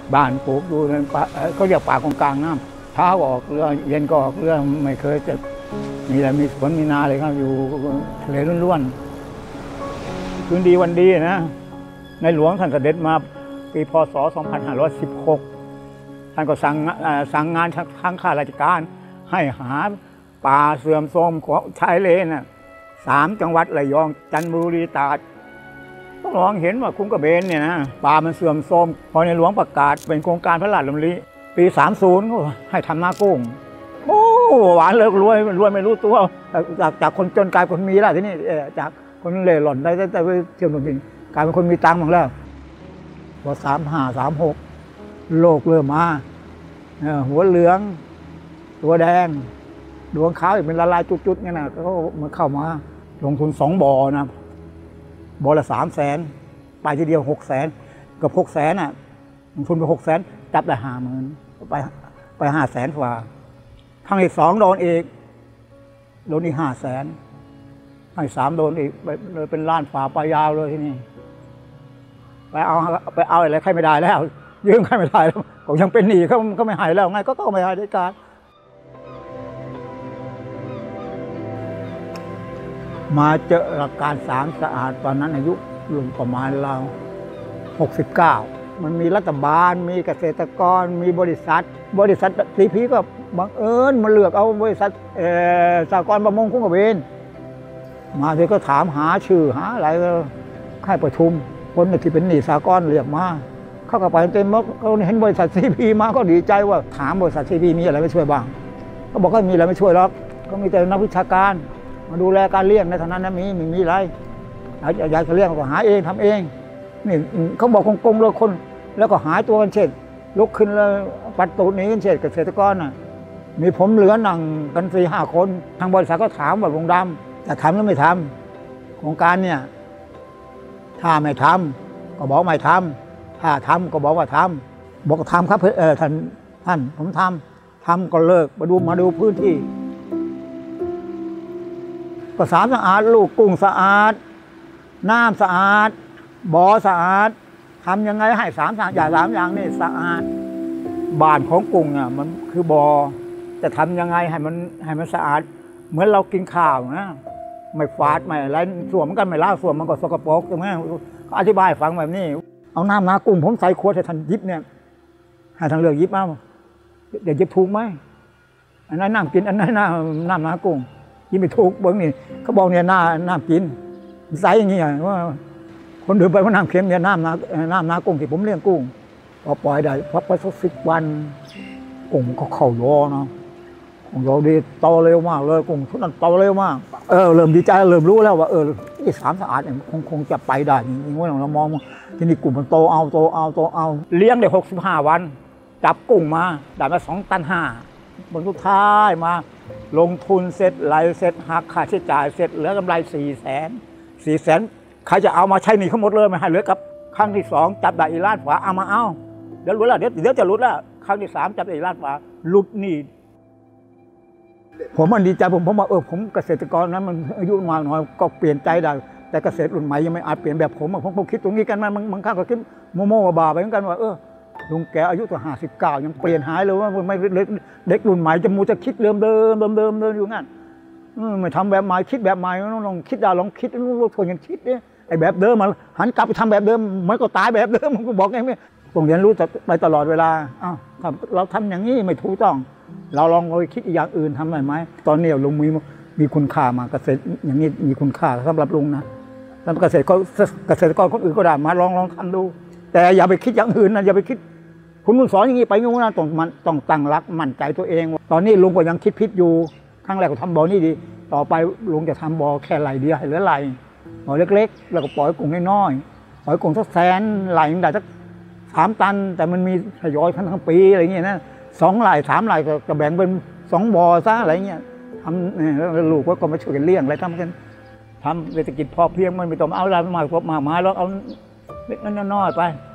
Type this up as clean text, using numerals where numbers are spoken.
บ้านปลูกดูในป่าเขาเรียกป่ากงกลางน้ำเช้าก็ออกเรือเย็นก็ออกเรือไม่เคยจะมีอะไรมีสวนมีนาเลยครับอยู่ทะเลล้วนๆคืนดีวันดีนะในหลวงท่านเสด็จมาปีพศ 2516 ท่านก็สั่งงานทั้งข้าราชการให้หาป่าเสื่อมโทรมของชายเลน3 จังหวัดระยองจันทบุรีตราดต้องลองเห็นว่าคุ้งกระเบนเนี่ยนะป่ามันเสื่อมโทรมพอในหลวงประกาศเป็นโครงการพระราชดำริปี 30 ก็ให้ทำนากุ้งโอ้หวานเลยรวยไม่รู้ตัวจากคนจนกลายเป็นคนมีแล้วที่นี่จากคนเล่ร่อนได้ไปเที่ยวจริงกลายเป็นคนมีตังค์หมดแล้วพอ35 36โรคเริ่มมาหัวเหลืองตัวแดงดวงขาวเป็นละลายจุดๆเนี่ยนะก็มันเข้ามาลงทุน2 บ่อนะบ่อละ300,000ไปทีเดียว600,000กับ600,000ลงทุนไป600,000จับได้50,000ไป500,000 กว่าครั้งที่2โดนอีก500,000ครั้งที่3โดนอีกเลยเป็นล้านฝ่าไปยาวเลยที่นี่ไปเอาอะไรใครไม่ได้แล้วยืมใครไม่ได้แล้วก็ยังเป็นหนี้เขาไม่ให้แล้วไงก็ไม่ให้ด้วยการมาเจอหลักการ3 สะอาดตอนนั้นอายุรุ่นประมาณเรา69มันมีรัฐบาลมีเกษตรกรมีบริษัทซีพีก็บังเอิญมาเลือกเอาบริษัทสหกรณ์ประมงคุ้งกระเบนมาเธอก็ถามหาชื่อหาอะไรให้ประชุมคนที่เป็นหนี้สหกรณ์เรียกมาเข้ากับไปเต็มม็กเขาเห็นบริษัทซีพีมาก็ดีใจว่าถามบริษัทซีพีมีอะไรไม่ช่วยบ้างก็บอกว่ามีอะไรไม่ช่วยหรอกก็มีแต่นักวิชาการมาดูแลการเลี้ยงในฐานะนั้นมีอะไรอยากจะเลี้ยงก็หาเองทำเองนี่เขาบอกกงๆเลยคนแล้วก็หายตัวกันเช่นลุกขึ้นแล้วปัดตูดหนีกันเช่นเกษตรกรมีผมเหลือนั่งกัน4-5 คนทางบริษัทก็ถามว่าลุงดำจะทำหรือไม่ทำโครงการเนี่ยถ้าไม่ทำก็บอกไม่ทำถ้าทำก็บอกว่าทำบอกทำครับท่านผมทำก็เลิกมาดูพื้นที่ก็สะอาดลูกกุ้งสะอาดน้ำสะอาดบ่อสะอาดทำยังไงให้3 อย่างนี่สะอาดบ้านของกุ้งมันคือบ่อจะทำยังไงให้มันสะอาดเหมือนเรากินข้าวนะไม่ฟาดไม่อะไรส่วนมันกันไม่ล้างส่วนมันก็สกปรกใช่ไหมเขาอธิบายฟังแบบนี้เอาน้ำนากุ้งผมใส่ขวดให้ท่านยิบเนี่ยให้ท่านเลือกยิบเอาเดี๋ยวยิบถูกไหมอันนั้นน้ำกินอันนั้นน้ำนากุ้งยิบไม่ถูกเบื้องนี่เขาบอกเนี่ยน้ำกินใส่อย่างนี้ว่าคนดื่มไปว่าน้ำเค็มเนี่ยน้ำนากุ้งที่ผมเลี้ยงกุ้งพอปล่อยได้พักไปสัก10 วันกุ้งก็เข้ายอนะของเราดีโตเร็วมากเลยกุ้งทุกนั้นโตเร็วมากเริ่มดีใจเริ่มรู้แล้วว่าที่3 สะอาดเนี่ยคงจะไปได้จริงๆว่าเรามองที่นี่กุ้งมันโตเอาเลี้ยงได้65 วันจับกุ้งมาได้มา2 ตัน 5บนทุกท้ายมาลงทุนเสร็จรายเสร็จหักค่าใช้จ่ายเสร็จเหลือกำไร400,000ใครจะเอามาใช้หนี้เขาหมดเลยไม่ให้เหลือกับครั้งที่2จับได้อีล้านฝาเอามาเอาเดี๋ยวรู้แล้วเดี๋ยวจะหลุดแล้วครั้งที่3จับได้อีล้านฝาหลุดหนี้ผมมันดีใจผมว่าผมเกษตรกรนั้นมันอายุมากน้อยก็เปลี่ยนใจได้แต่เกษตรรุ่นใหม่ยังไม่อาจเปลี่ยนแบบผมคิดตรงนี้กันบางครั้งก็คิดโม่บาไปเหมือนกันว่าลุงแกอายุตัว59ยังเปลี่ยนหายเลยว่าไม่เด็กรุ่นใหม่จะคิดเดิมอยู่งั้นไม่ทำแบบใหม่คิดแบบใหม่ลองคิดได้ลองคิดชวนกันคิดเนี่ยไอ้แบบเดิมมาหันกลับไปทำแบบเดิมมันก็ตายแบบเดิมผมก็บอกไงไม่ต้องเรียนรู้ไปตลอดเวลาเราทำอย่างนี้ไม่ถูกต้องเราลองไปคิดอีกอย่างอื่นทำได้ไหมตอนนี้ลุงมีคุณค่ามาเกษตรอย่างนี้มีคุณค่าสำหรับลุงนะแล้วเกษตรกรคนอื่นก็ได้มาลองทำดูแต่อย่าไปคิดอย่างอื่นนะอย่าไปคิดคุณสอนอย่างนี้ไปงูนะต้องตั้งรักมั่นใจตัวเองตอนนี้ลุงก็ยังคิดผิดอยู่ครั้งแรกก็ทำบ่อนี่ดีต่อไปลุงจะทำบ่อแค่ไหลเดียวให้เหลือไหลบ่อเล็กๆแล้วก็ปล่อยกุ้งน้อยๆปล่อยกุ้งสัก100,000ไหลได้สัก3 ตันแต่มันมีทยอยทั้งปีอะไรเงี้ยนะ2 ไหล 3 ไหลก็แบ่งเป็น2 บ่อซะอะไรเงี้ยทำแล้วลูกก็มาช่วยกันเลี้ยงอะไรทำกันทำเศรษฐกิจพอเพียงมันไม่ต้องเอาอะไรมากแล้วเอาเล็กน้อยไป